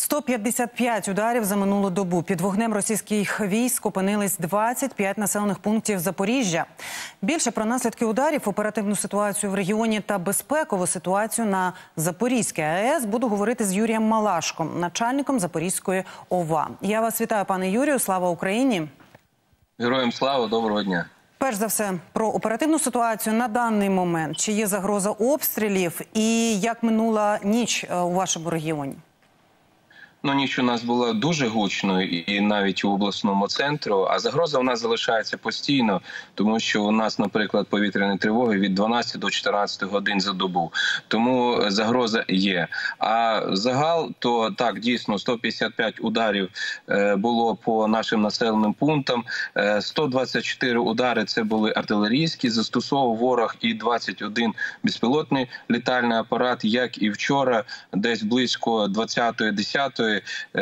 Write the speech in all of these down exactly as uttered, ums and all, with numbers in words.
сто п'ятдесят п'ять ударів за минулу добу. Під вогнем російських військ опинились двадцять п'ять населених пунктів Запоріжжя. Більше про наслідки ударів, оперативну ситуацію в регіоні та безпекову ситуацію на Запорізькій АЕС буду говорити з Юрієм Малашком, начальником Запорізької ОВА. Я вас вітаю, пане Юрію. Слава Україні! Героям слава, доброго дня! Перш за все, про оперативну ситуацію на даний момент. Чи є загроза обстрілів і як минула ніч у вашому регіоні? Ну, ніч у нас була дуже гучною, і навіть у обласному центру, а загроза у нас залишається постійно, тому що у нас, наприклад, повітряні тривоги від дванадцяти до чотирнадцяти годин за добу. Тому загроза є. А загал, то так, дійсно, сто п'ятдесят п'ять ударів було по нашим населеним пунктам, сто двадцять чотири удари – це були артилерійські, застосовував ворог і двадцять один безпілотний літальний апарат, як і вчора, десь близько двадцятої, десятої,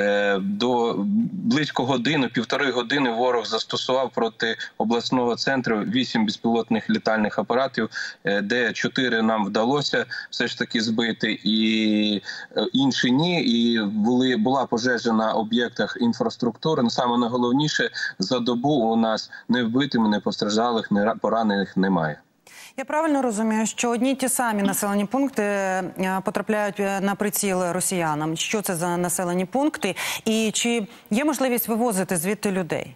до близько години, півтори години ворог застосував проти обласного центру вісім безпілотних літальних апаратів, де чотири нам вдалося все ж таки збити, і інші ні. І були, була пожежа на об'єктах інфраструктури. Но саме найголовніше, за добу у нас не вбитими, не постраждалих, не поранених немає. Я правильно розумію, що одні й ті самі населені пункти потрапляють на приціл росіянам? Що це за населені пункти? І чи є можливість вивозити звідти людей?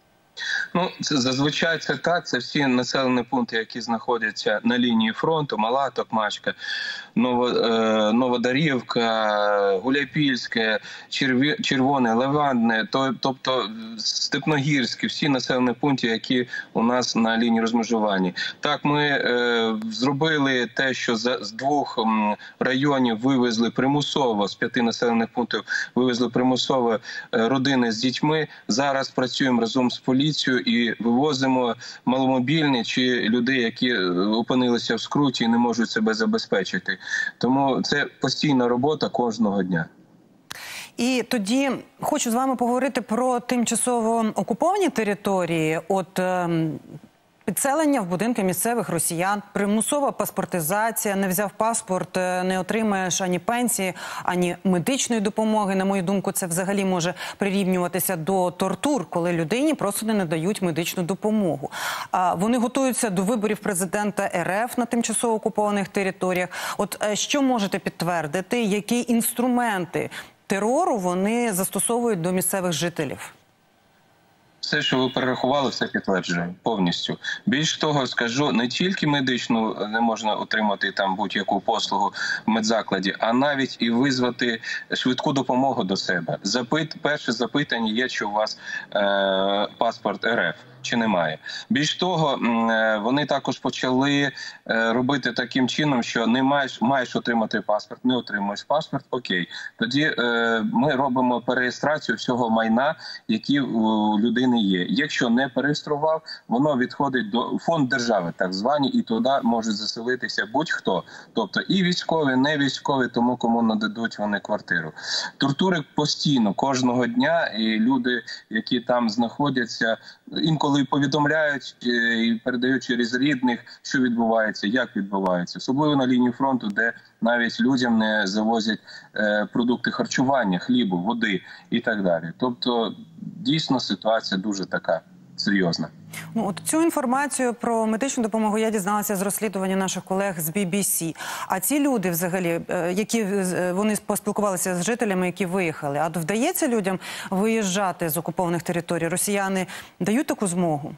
Ну, це, зазвичай це так. Це всі населені пункти, які знаходяться на лінії фронту. Мала Токмачка, Ново, е, Новодарівка, Гуляйпільське, Черві, Червоне, Левандне, то, тобто Степногірське, всі населені пункти, які у нас на лінії розмежування. Так, ми е, зробили те, що за, з двох м, районів вивезли примусово, з п'яти населених пунктів вивезли примусово е, родини з дітьми. Зараз працюємо разом з поліцією і вивозимо маломобільні чи людей, які опинилися в скруті і не можуть себе забезпечити. Тому це постійна робота кожного дня. І тоді хочу з вами поговорити про тимчасово окуповані території. От підселення в будинки місцевих росіян, примусова паспортизація, не взяв паспорт, не отримаєш ані пенсії, ані медичної допомоги. На мою думку, це взагалі може прирівнюватися до тортур, коли людині просто не надають медичну допомогу. А вони готуються до виборів президента РФ на тимчасово окупованих територіях. От що можете підтвердити, які інструменти терору вони застосовують до місцевих жителів? Все, що ви перерахували, все підтверджує повністю. Більш того, скажу, не тільки медичну не можна отримати там будь-яку послугу в медзакладі, а навіть і визвати швидку допомогу до себе. Запит, перше запитання є, чи у вас е, паспорт РФ. Чи немає. Більш того, вони також почали робити таким чином, що не маєш, маєш отримати паспорт, не отримуєш паспорт, окей. Тоді е, ми робимо перереєстрацію всього майна, які у людини є. Якщо не перереєстрував, воно відходить до фонд держави, так звані, і туди може заселитися будь-хто. Тобто і військові, не військові, тому кому нададуть вони квартиру. Тортури постійно, кожного дня, і люди, які там знаходяться, інколи повідомляють і передають через рідних, що відбувається, як відбувається. Особливо на лінії фронту, де навіть людям не завозять е, продукти харчування, хлібу, води і так далі. Тобто, дійсно, ситуація дуже така серйозна. Ну, от цю інформацію про медичну допомогу я дізналася з розслідування наших колег з бі бі сі. А ці люди, взагалі, які вони поспілкувалися з жителями, які виїхали, а вдається людям виїжджати з окупованих територій? Росіяни дають таку змогу?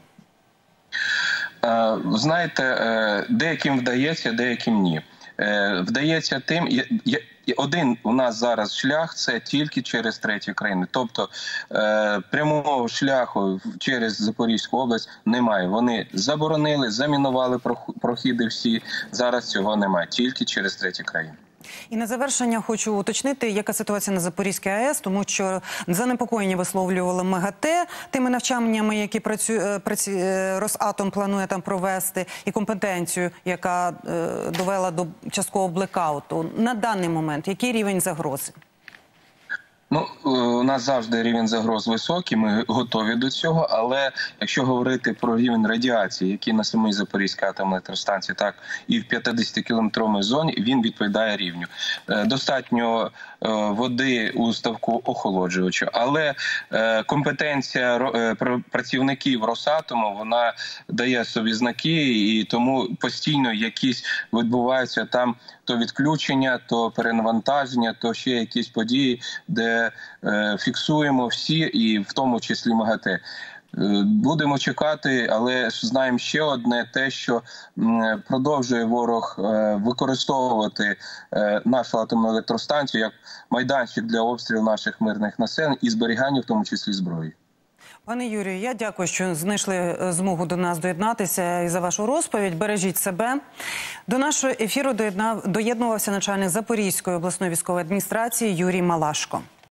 Знаєте, деяким вдається, деяким ні. Вдається тим... Один у нас зараз шлях – це тільки через треті країни. Тобто е, прямого шляху через Запорізьку область немає. Вони заборонили, замінували прохіди всі. Зараз цього немає. Тільки через треті країни. І на завершення хочу уточнити, яка ситуація на Запорізькій АЕС, тому що занепокоєння висловлювала МАГАТЕ тими навчаннями, які працює, працює, Росатом планує там провести, і компетенцію, яка е, довела до часткового блекауту. На даний момент який рівень загрози? Ну, у нас завжди рівень загроз високий, ми готові до цього, але якщо говорити про рівень радіації, який на самій Запорізькій атомній електростанції, так і в п'ятдесятикілометровій зоні, він відповідає рівню. Достатньо води у ставку охолоджувача, але компетенція працівників Росатому, вона дає собі знаки, і тому постійно якісь відбуваються там то відключення, то перенавантаження, то ще якісь події, де е, фіксуємо всі, і в тому числі МАГАТЕ. Е, будемо чекати, але знаємо ще одне, те, що м, продовжує ворог е, використовувати е, нашу атомну електростанцію як майданчик для обстрілу наших мирних населень і зберігання, в тому числі, зброї. Пане Юрію, я дякую, що знайшли змогу до нас доєднатися і за вашу розповідь. Бережіть себе. До нашого ефіру доєднувався начальник Запорізької обласної військової адміністрації Юрій Малашко.